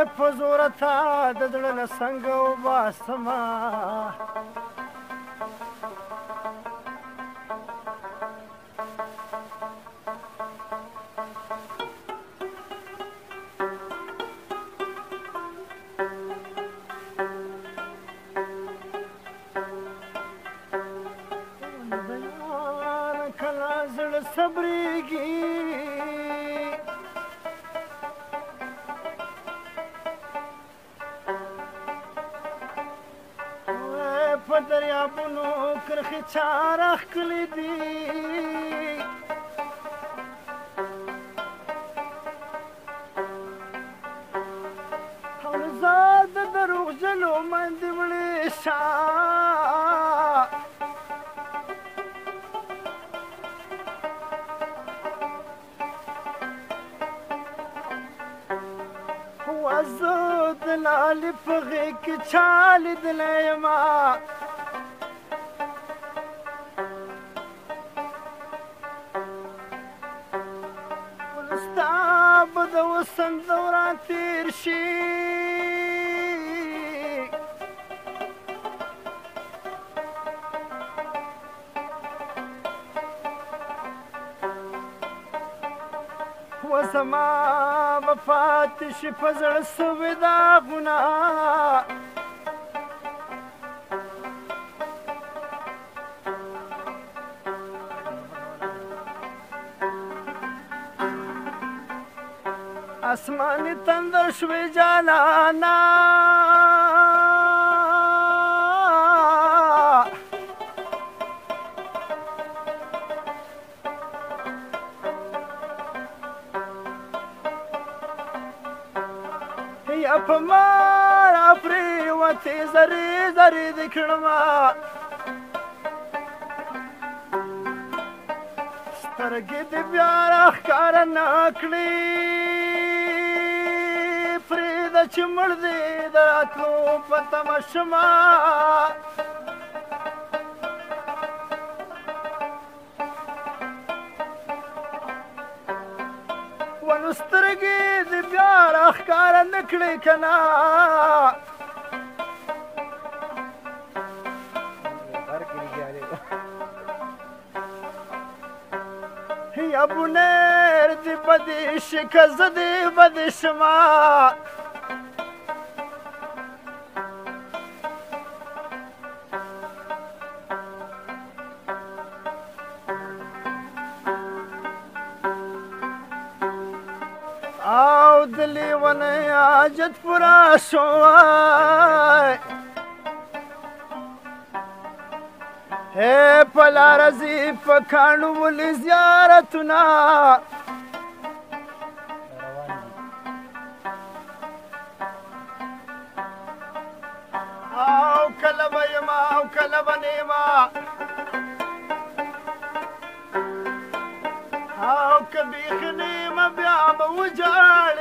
په زوره تا د زړه له څنګه وباسمه کله زړه صبرېږي په دریابونو کرښې چا راښکلي دي او زه د دروغجنو مندې وړې شه زه د لالې په غېږ کې چا لیدلی یمه ستا به د وصل دوران تېر شي زما به پاتې شي په زړه سوي داغونه اسماني تندر شوي جانانا یا په ماره پرېوتې زرې زرې دې کړمه سترګې دې بیا راښکاره نه کړې پرېږده چې مړ دې د راتلو په تمه شمه ونو سترګې دې بیا راښکاره نه کړې که نه یا بونیر دې بدې شي که زه دې بدې شمه او د لیونۍ حاجت پوره شوی په لاره ځي په کاڼو ولې زیارتونه او کله به یمه او کله به نه یمه او که بیخي نه یمه بیا به وجاړ